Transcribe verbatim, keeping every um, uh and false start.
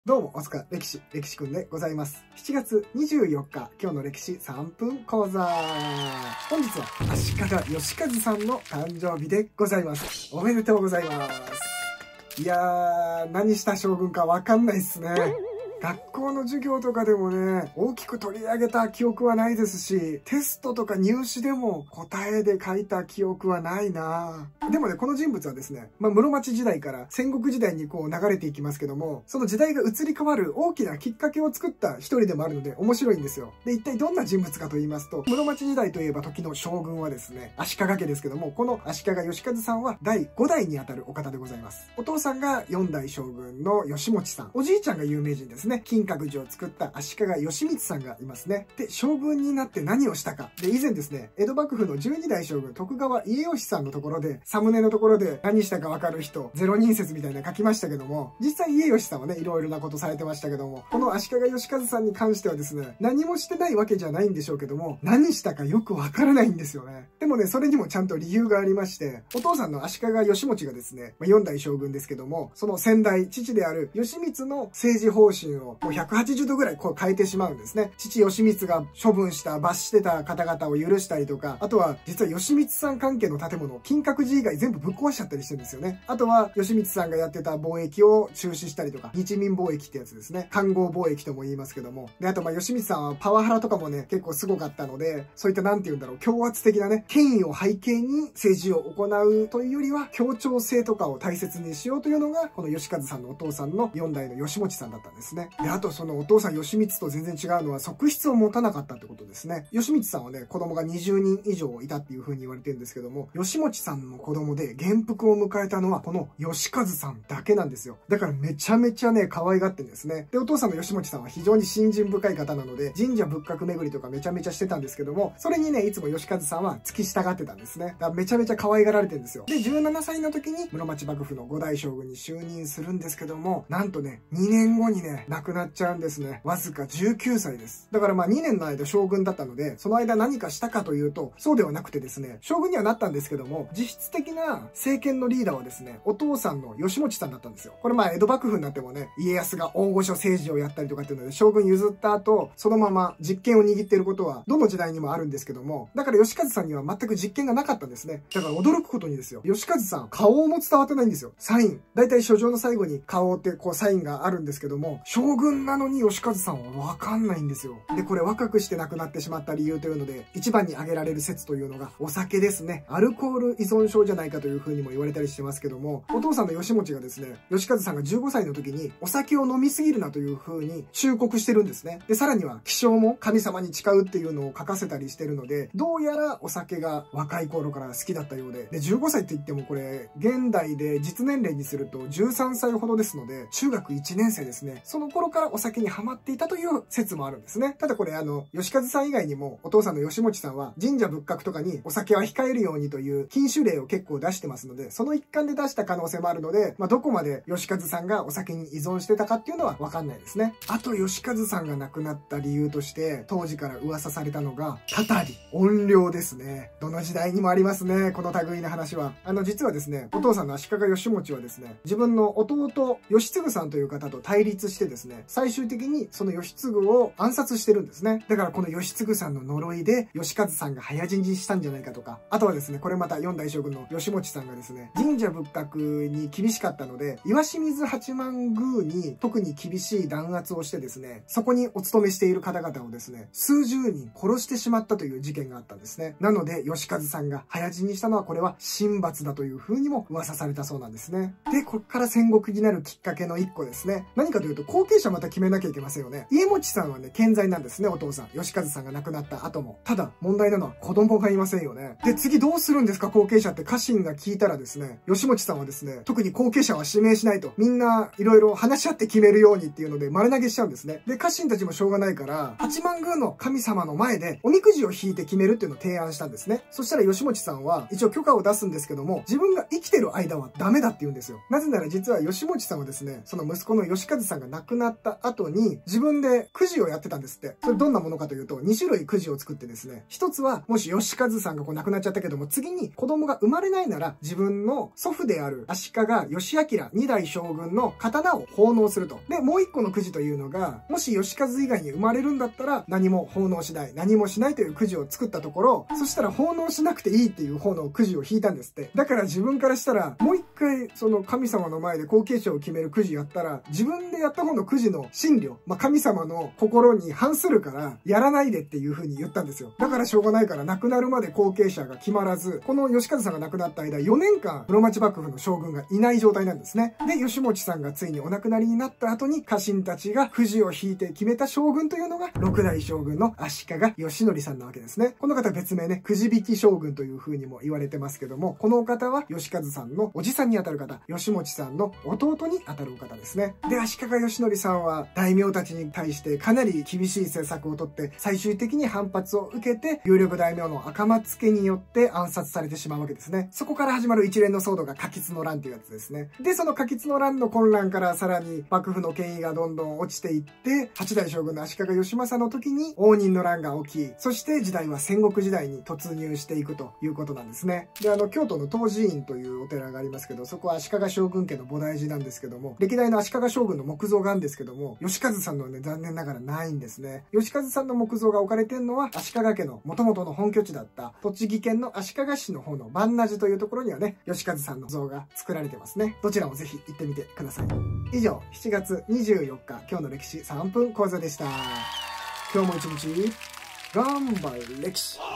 どうも、おつか歴史、歴史くんでございます。しちがつにじゅうよっか、今日の歴史さんぷん講座。本日は足利義和さんの誕生日でございます。おめでとうございます。いやー、何した将軍かわかんないっすね。学校の授業とかでもね、大きく取り上げた記憶はないですし、テストとか入試でも答えで書いた記憶はないなぁ。でもね、この人物はですね、まあ、室町時代から戦国時代にこう流れていきますけども、その時代が移り変わる大きなきっかけを作った一人でもあるので面白いんですよ。で、一体どんな人物かと言いますと、室町時代といえば時の将軍はですね、足利家ですけども、この足利義和さんはだいごだいにあたるお方でございます。お父さんがよんだい将軍の義持さん。おじいちゃんが有名人ですね。金閣寺を作った足利義満さんがいますね。で、将軍になって何をしたか。で、以前ですね、江戸幕府のじゅうにだい将軍徳川家吉さんのところで、サムネのところで何したかわかる人、ゼロ人説みたいな書きましたけども、実際家吉さんはね、いろいろなことされてましたけども、この足利義和さんに関してはですね、何もしてないわけじゃないんでしょうけども、何したかよくわからないんですよね。でもね、それにもちゃんと理由がありまして、お父さんの足利義持がですね、よんだい将軍ですけども、その先代、父である義満の政治方針をもうひゃくはちじゅうどぐらいこう変えてしまうんですね。父義満が処分した、罰してた方々を許したりとか、あとは実は義満さん関係の建物、金閣寺以外全部ぶっ壊しちゃったりしてるんですよね。あとは義満さんがやってた貿易を中止したりとか、日民貿易ってやつですね。環合貿易とも言いますけども。で、あとまあ義満さんはパワハラとかもね、結構すごかったので、そういったなんて言うんだろう、強圧的なね、権威を背景に政治を行うというよりは、協調性とかを大切にしようというのが、この義和さんのお父さんのよんだいの義持さんだったんですね。で、あとそのお父さん義満と全然違うのは側室を持たなかったってことですね。義満さんはね、子供がにじゅうにん以上いたっていう風に言われてるんですけども、義持さんの子供で元服を迎えたのはこの義和さんだけなんですよ。だからめちゃめちゃね、可愛がってんですね。で、お父さんの義持さんは非常に信心深い方なので、神社仏閣巡りとかめちゃめちゃしてたんですけども、それにね、いつも義和さんは付き従ってたんですね。だからめちゃめちゃ可愛がられてるんですよ。で、じゅうななさいの時に室町幕府のごだい将軍に就任するんですけども、なんとね、にねんごにね、亡くなっちゃうんですね。わずかじゅうきゅうさいです。だからまあにねんの間将軍だったので、その間何かしたかというと、そうではなくてですね、将軍にはなったんですけども、実質的な政権のリーダーはですね、お父さんの義持さんだったんですよ。これまあ江戸幕府になってもね、家康が大御所政治をやったりとかっていうので、将軍譲った後、そのまま実権を握っていることは、どの時代にもあるんですけども、だから義和さんには全く実権がなかったんですね。だから驚くことにですよ、義和さん、顔も伝わってないんですよ。サイン。だいたい書状の最後に顔ってこうサインがあるんですけども、将軍なのに義和さんはわかんないんですよ。で、これ若くして亡くなってしまった理由というので、一番に挙げられる説というのが、お酒ですね。アルコール依存症じゃないかという風にも言われたりしてますけども、お父さんの義持がですね、義和さんがじゅうごさいの時に、お酒を飲みすぎるなという風に忠告してるんですね。で、さらには、気性も神様に誓うっていうのを書かせたりしてるので、どうやらお酒が若い頃から好きだったようで、で、じゅうごさいって言ってもこれ、現代で実年齢にするとじゅうさんさいほどですので、中学いちねんせいですね。その頃からお酒にハマっていたという説もあるんですね。ただこれあの、義和さん以外にも、お父さんの義持さんは、神社仏閣とかにお酒は控えるようにという禁酒令を結構出してますので、その一環で出した可能性もあるので、まあ、どこまで義和さんがお酒に依存してたかっていうのはわかんないですね。あと、義和さんが亡くなった理由として、当時から噂されたのが、たたり、怨霊ですね。どの時代にもありますね、この類の話は。あの、実はですね、お父さんの足利義持はですね、自分の弟、義継さんという方と対立してですね、最終的にその義継を暗殺してるんですね。だからこの義継さんの呪いで、義和さんが早死にしたんじゃないかとか、あとはですね、これまたよんだい将軍の義持さんがですね、神社仏閣に厳しかったので、石清水八幡宮に特に厳しい弾圧をしてですね、そこにお勤めしている方々をですね、数十人殺してしまったという事件があったんですね。なので、義和さんが早死にしたのはこれは神罰だという風にも噂されたそうなんですね。で、こっから戦国になるきっかけの一個ですね。何かというと、後継者また決めなきゃいけませんよね。家持さんはね、健在なんですね、お父さん。義和さんが亡くなった後も。ただ、問題なのは子供がいませんよね。で、次どうするんですか、後継者って家臣が聞いたらですね、義持さんはですね、特に後継者は指名しないと。みんないろいろ話し合って決めるようにっていうので丸投げしちゃうんですね。で、家臣たちもしょうがないから、八幡宮の神様の前でおみくじを引いて決めるっていうのを提案したんですね。そしたら義持さんは一応許可を出すんですけども、自分が生きてる間はダメだって言うんですよ。なぜなら実は義持さんはですね、その息子の義和さんが亡くななった後に自分でくじをやってたんですって。それどんなものかというと、に種類くじを作ってですね、一つはもし義和さんがこう亡くなっちゃったけども、次に子供が生まれないなら自分の祖父である足利義昭二代将軍の刀を奉納すると。で、もう一個のくじというのが、もし義和以外に生まれるんだったら何も奉納しない、何もしないというくじを作ったところ、そしたら奉納しなくていいっていう方のくじを引いたんですって。だから自分からしたら、もう一回その神様の前で後継者を決めるくじやったら、自分でやった方のくじの真理、まあ、神様の心に反するから、やらないでっていう風に言ったんですよ。だからしょうがないから亡くなるまで後継者が決まらず、この義和さんが亡くなった間、よねんかん室町幕府の将軍がいない状態なんですね。で、義持さんがついにお亡くなりになった後に家臣たちがくじを引いて決めた将軍というのが、ろくだい将軍の足利義則さんなわけですね。この方別名ね、くじ引き将軍という風にも言われてますけども、このお方は義和さんのおじさんにあたる方、義持さんの弟にあたるお方ですね。で、足利義則さんは大名たちに対してかなり厳しい政策をとって、最終的に反発を受けて、有力大名の赤松家によって暗殺されてしまうわけですね。そこから始まる一連の騒動が嘉吉の乱っていうやつですね。で、その嘉吉の乱の混乱からさらに幕府の権威がどんどん落ちていって、はちだい将軍の足利義政の時に応仁の乱が起き、そして時代は戦国時代に突入していくということなんですね。で、あの、京都の東寺院というお寺がありますけど、そこは足利将軍家の菩提寺なんですけども、歴代の足利将軍の木像があるんですけども、義和さんのね、残念ながらないんですね。義和さんの木像が置かれてるのは、足利家の元々の本拠地だった栃木県の足利市の方の万那寺というところにはね、義和さんの像が作られてますね。どちらもぜひ行ってみてください。以上、しちがつにじゅうよっか、今日の歴史さんぷん講座でした。今日も一日、頑張る歴史。